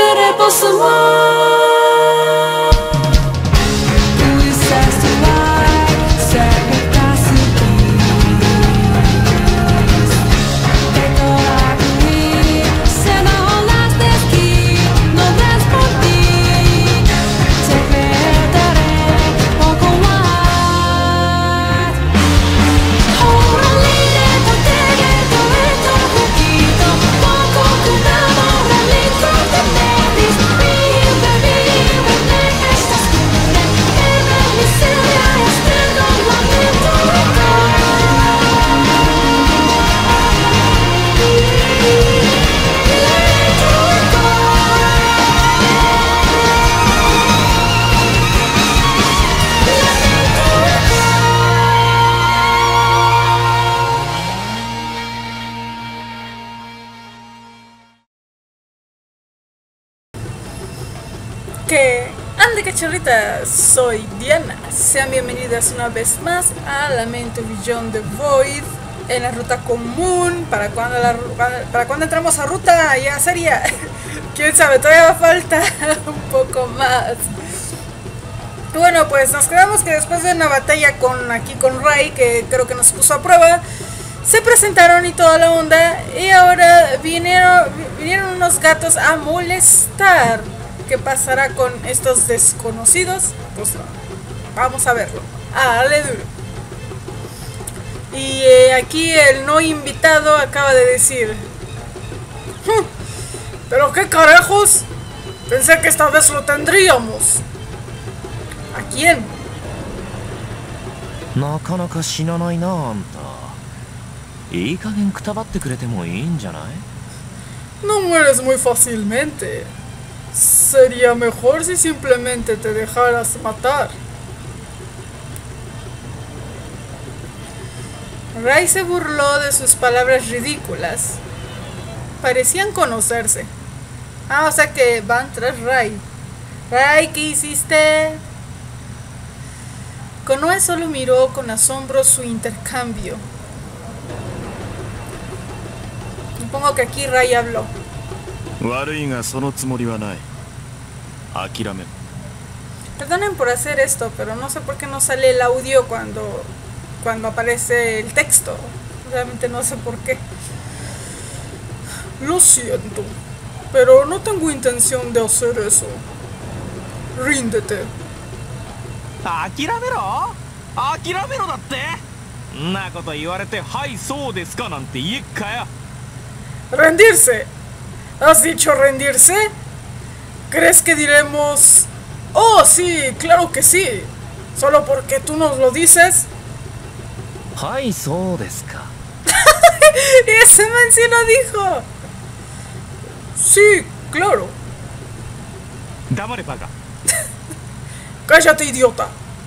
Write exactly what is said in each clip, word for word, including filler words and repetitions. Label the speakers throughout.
Speaker 1: better for someone. Que ande cachorritas, soy Diana, sean bienvenidas una vez más a Lamento Beyond the Void en la ruta común. Para cuando la, para cuando entramos a ruta ya sería, quién sabe, todavía falta un poco más. Bueno, pues nos quedamos que después de una batalla con aquí con Ray, que creo que nos puso a prueba, se presentaron y toda la onda, y ahora vinieron, vinieron unos gatos a molestar. ¿Qué pasará con estos desconocidos? Pues vamos a verlo. Ah, dale duro. Y eh, aquí el no invitado acaba de decir: hm, ¿pero qué carajos? Pensé que esta vez lo tendríamos. ¿A quién? No mueres muy fácilmente. Sería mejor si simplemente te dejaras matar. Ray se burló de sus palabras ridículas. Parecían conocerse. Ah, o sea que van tras Ray. Ray, ¿qué hiciste? Konoe solo miró con asombro su intercambio. Supongo que aquí Ray habló. Perdonen por hacer esto, pero no sé por qué no sale el audio cuando, cuando aparece el texto. Realmente no sé por qué. Lo siento, pero no tengo intención de hacer eso. Ríndete.
Speaker 2: ¿Akiramero? ¿Akiramero datte? Na koto iwarete, hai, sou desu ka nante iie kaya.
Speaker 1: Rendirse. ¿Has dicho rendirse? ¿Crees que diremos: oh, sí, claro que sí, solo porque tú nos lo dices?
Speaker 2: Hai, sou desu ka.
Speaker 1: Ese man sí lo dijo. Sí, claro.
Speaker 2: Damare, paga.
Speaker 1: Cállate, idiota.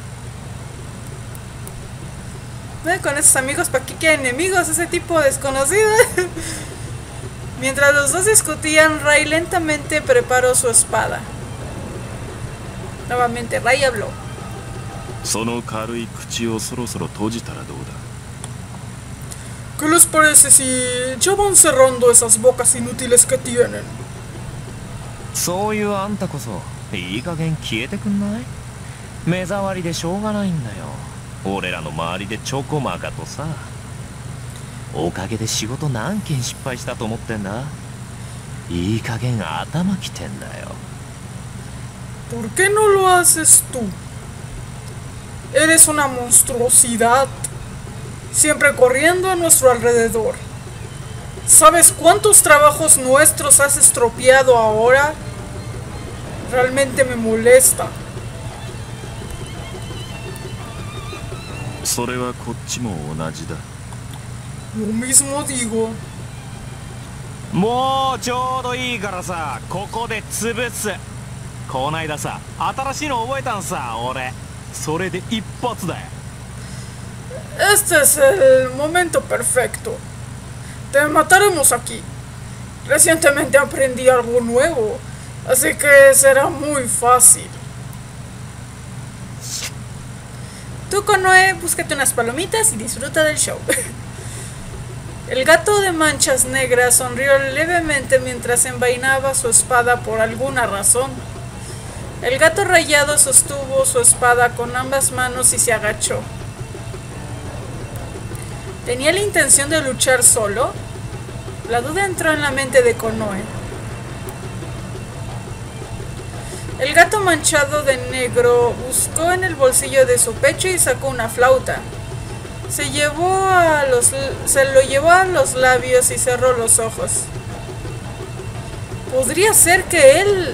Speaker 1: ¿Eh? Con esos amigos, ¿para qué quieren enemigos? Ese tipo desconocido. Mientras los dos discutían, Ray lentamente preparó su espada. Nuevamente, Ray habló. ¿Qué les parece si ya van cerrando esas bocas inútiles que tienen? ¿Por qué no lo haces tú? Eres una monstruosidad, siempre corriendo a nuestro alrededor. ¿Sabes cuántos trabajos nuestros has estropeado ahora? Realmente me molesta. Lo mismo digo.
Speaker 2: Mo choudo ii kara sa, koko de tsubutsu. Konaida sa, atarashi no oboetan sa, ore. Sore de ippatsu da.
Speaker 1: Este es el momento perfecto. Te mataremos aquí. Recientemente aprendí algo nuevo, así que será muy fácil. Tú, Konoe, búscate unas palomitas y disfruta del show. El gato de manchas negras sonrió levemente mientras envainaba su espada por alguna razón. El gato rayado sostuvo su espada con ambas manos y se agachó. ¿Tenía la intención de luchar solo? La duda entró en la mente de Konoe. El gato manchado de negro buscó en el bolsillo de su pecho y sacó una flauta. Se llevó a los, se lo llevó a los labios y cerró los ojos. Podría ser que él...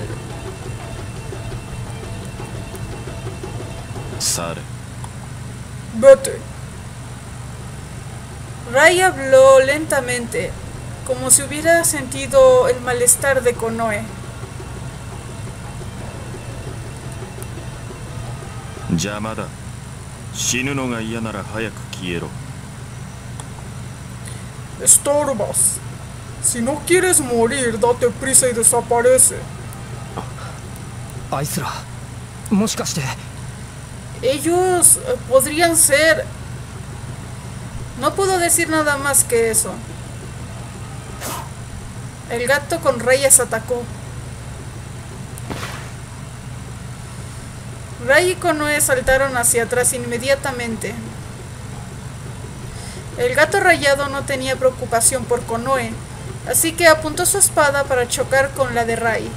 Speaker 2: Sare.
Speaker 1: Vete. Rai habló lentamente, como si hubiera sentido el malestar de Konoe.
Speaker 2: Yamada. Shinu no ga iya nara hayaku kiero.
Speaker 1: Estorbas. Si no quieres morir, date prisa y desaparece.
Speaker 3: Aisra. ¿Moshikashite?
Speaker 1: Ellos eh, podrían ser... No puedo decir nada más que eso. El gato con rayas atacó. Rai y Konoe saltaron hacia atrás inmediatamente. El gato rayado no tenía preocupación por Konoe, así que apuntó su espada para chocar con la de Rai.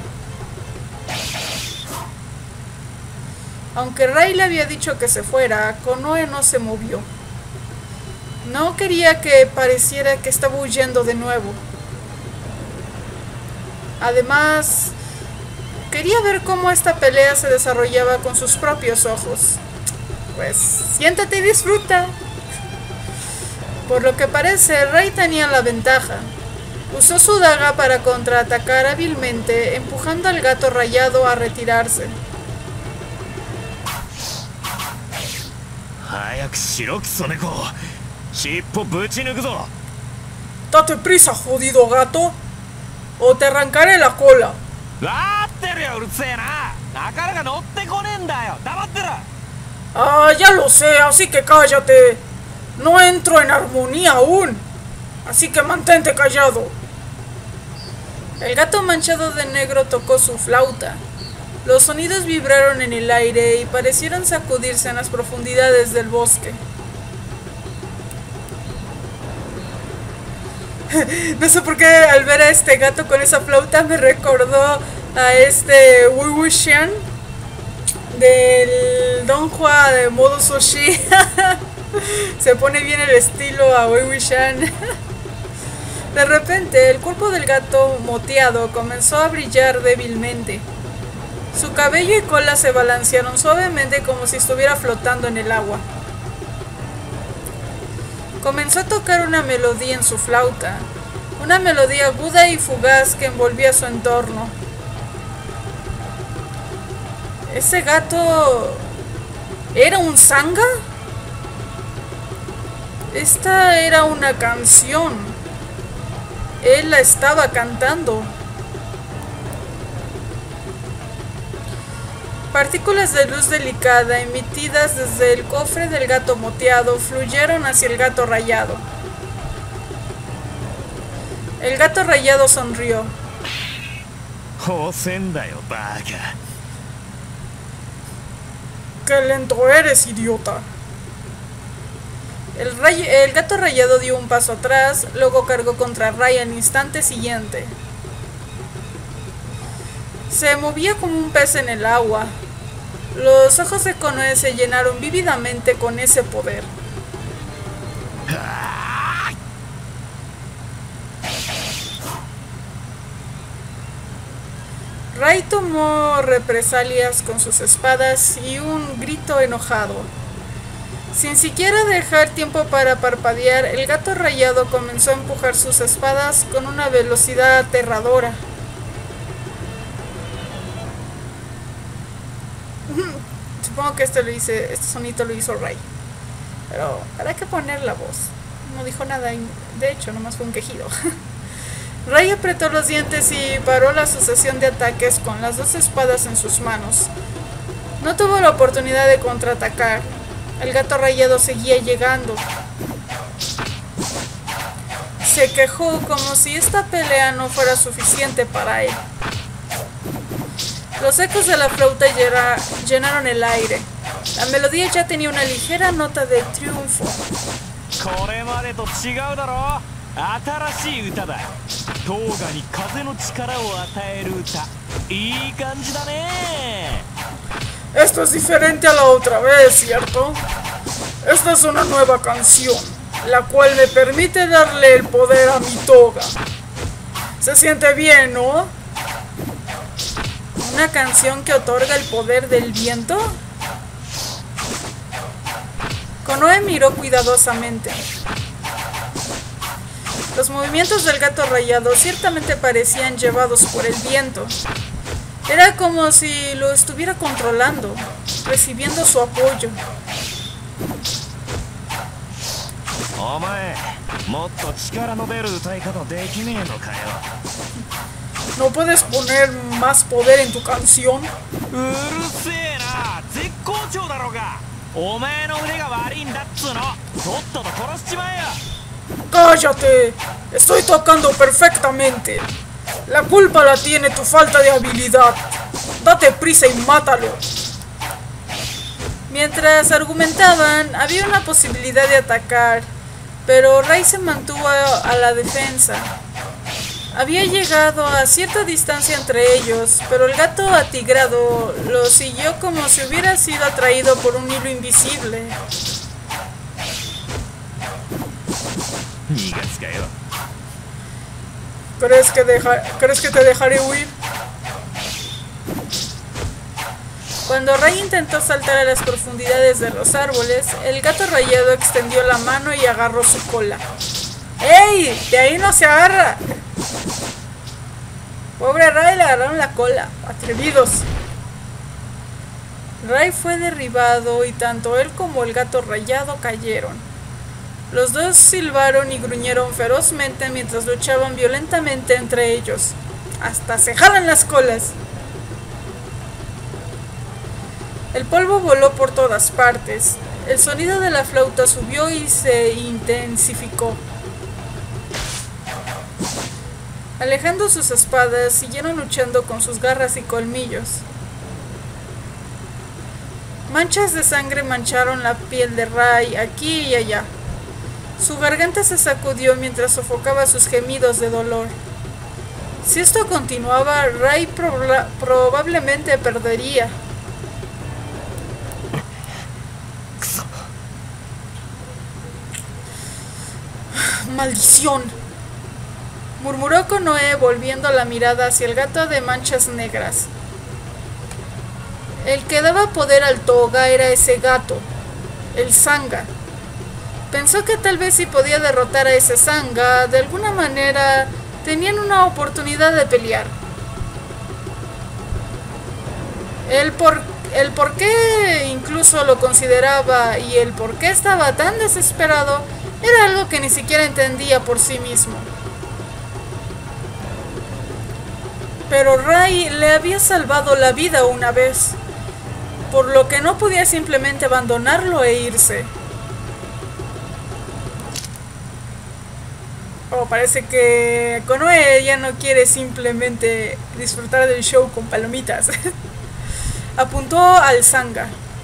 Speaker 1: Aunque Rai le había dicho que se fuera, Konoe no se movió. No quería que pareciera que estaba huyendo de nuevo. Además, quería ver cómo esta pelea se desarrollaba con sus propios ojos. Pues, siéntate y disfruta. Por lo que parece, Rai tenía la ventaja. Usó su daga para contraatacar hábilmente, empujando al gato rayado a retirarse. Date prisa, jodido gato, o te arrancaré la cola. Ah, ya lo sé, así que cállate. No entro en armonía aún, así que mantente callado. El gato manchado de negro tocó su flauta. Los sonidos vibraron en el aire y parecieron sacudirse en las profundidades del bosque. No sé por qué al ver a este gato con esa flauta me recordó a este Wei Wuxian del Don Juan de modo sushi. Se pone bien el estilo a Wei Wuxian. De repente el cuerpo del gato moteado comenzó a brillar débilmente. Su cabello y cola se balancearon suavemente como si estuviera flotando en el agua. Comenzó a tocar una melodía en su flauta, una melodía aguda y fugaz que envolvía su entorno. ¿Ese gato era un sanga? Esta era una canción. Él la estaba cantando. Partículas de luz delicada emitidas desde el cofre del gato moteado fluyeron hacia el gato rayado. El gato rayado sonrió. ¡Qué lento eres, idiota! El, ray el gato rayado dio un paso atrás, luego cargó contra Rai al instante siguiente. Se movía como un pez en el agua. Los ojos de Konoe se llenaron vívidamente con ese poder. Rai tomó represalias con sus espadas y un grito enojado. Sin siquiera dejar tiempo para parpadear, el gato rayado comenzó a empujar sus espadas con una velocidad aterradora. Supongo que este lo hice, este sonito lo hizo Rai. Pero habrá que poner la voz. No dijo nada, de hecho, nomás fue un quejido. Rai apretó los dientes y paró la sucesión de ataques con las dos espadas en sus manos. No tuvo la oportunidad de contraatacar. El gato rayado seguía llegando. se quejó como si esta pelea no fuera suficiente para él. Los ecos de la flauta llenaron el aire. La melodía ya tenía una ligera nota de triunfo. Esto es diferente a la otra vez, ¿cierto? Esta es una nueva canción, la cual me permite darle el poder a mi toga. Se siente bien, ¿no? ¿Una canción que otorga el poder del viento? Konoe miró cuidadosamente. Los movimientos del gato rayado ciertamente parecían llevados por el viento. Era como si lo estuviera controlando, recibiendo su apoyo. ¿No puedes poner más poder en tu canción? ¡Cállate! Estoy tocando perfectamente. La culpa la tiene tu falta de habilidad. Date prisa y mátalo. Mientras argumentaban, había una posibilidad de atacar, pero Rai se mantuvo a la defensa. Había llegado a cierta distancia entre ellos, pero el gato atigrado lo siguió como si hubiera sido atraído por un hilo invisible. ¿Crees que, deja, ¿Crees que te dejaré huir? Cuando Rai intentó saltar a las profundidades de los árboles, el gato rayado extendió la mano y agarró su cola. ¡Ey! ¡De ahí no se agarra! Pobre Rai, le agarraron la cola. ¡Atrevidos! Rai fue derribado y tanto él como el gato rayado cayeron. Los dos silbaron y gruñeron ferozmente mientras luchaban violentamente entre ellos. ¡Hasta se jalan las colas! El polvo voló por todas partes. El sonido de la flauta subió y se intensificó. Alejando sus espadas, siguieron luchando con sus garras y colmillos. Manchas de sangre mancharon la piel de Rai aquí y allá. Su garganta se sacudió mientras sofocaba sus gemidos de dolor. Si esto continuaba, Rai proba- probablemente perdería. ¡Maldición!, murmuró Konoe volviendo la mirada hacia el gato de manchas negras. El que daba poder al toga era ese gato, el Sanga. Pensó que tal vez si podía derrotar a ese Sanga, de alguna manera tenían una oportunidad de pelear. El por, el por qué incluso lo consideraba y el por qué estaba tan desesperado era algo que ni siquiera entendía por sí mismo. Pero Rai le había salvado la vida una vez, por lo que no podía simplemente abandonarlo e irse. Oh, parece que Konoe ya no quiere simplemente disfrutar del show con palomitas. Apuntó al Sanga.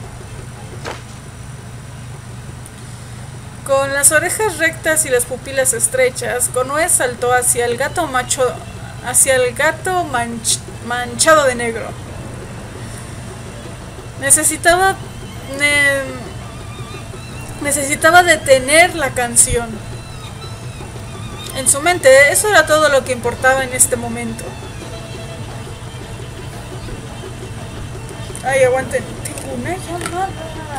Speaker 1: Con las orejas rectas y las pupilas estrechas, Konoe saltó hacia el gato macho, hacia el gato manch, manchado de negro. Necesitaba ne, necesitaba detener la canción. En su mente, eso era todo lo que importaba en este momento. Ay, aguanten. Tengo una llamada.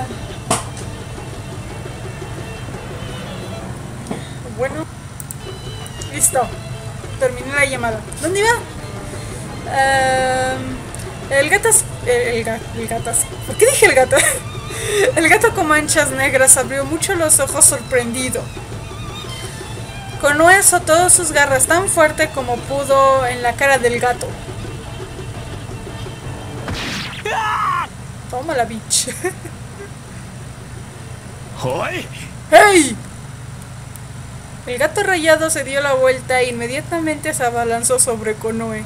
Speaker 1: Bueno. Listo. Terminé la llamada. ¿Dónde iba? Uh, el gatas... El, el, ga, el gatas... ¿Por qué dije el gato? El gato con manchas negras abrió mucho los ojos sorprendido. Konoe azotó sus garras tan fuerte como pudo en la cara del gato. Toma la bitch.
Speaker 2: ¡Hoy!
Speaker 1: ¡Hey! El gato rayado se dio la vuelta e inmediatamente se abalanzó sobre Konoe.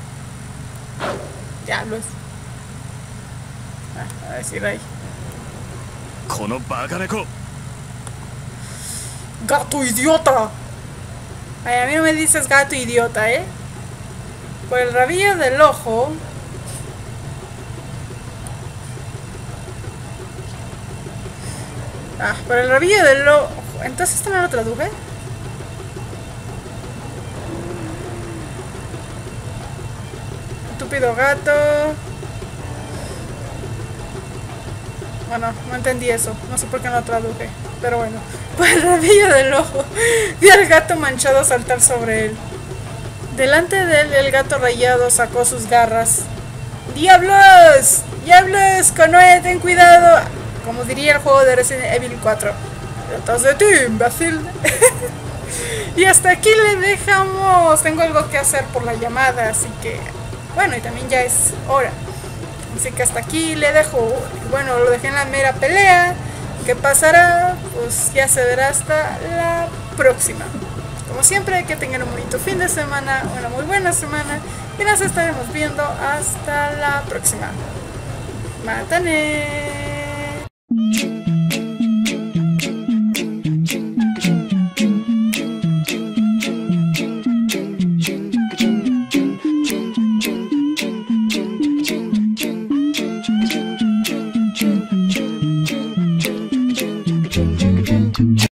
Speaker 1: Diablos. Ah, a decir ahí.
Speaker 2: このバカ猫
Speaker 1: ¡Gato idiota! Ay, a mí no me dices gato idiota, ¿eh? Por el rabillo del ojo. Ah, por el rabillo del ojo. Entonces esto no lo traduje. Estúpido gato. Bueno, no entendí eso. No sé por qué no lo traduje. Pero bueno. Por el rabillo del ojo. Vi al gato manchado saltar sobre él. Delante de él, el gato rayado sacó sus garras. ¡Diablos! ¡Diablos! Konoe, ten cuidado. Como diría el juego de Resident Evil cuatro. ¡Detrás de ti, imbécil! Y hasta aquí le dejamos. Tengo algo que hacer por la llamada, así que... Bueno, y también ya es hora. Así que hasta aquí le dejo. Bueno, lo dejé en la mera pelea. ¿Qué pasará? Pues ya se verá hasta la próxima. Como siempre, que tengan un bonito fin de semana, una muy buena semana. Y nos estaremos viendo hasta la próxima. ¡Mátane!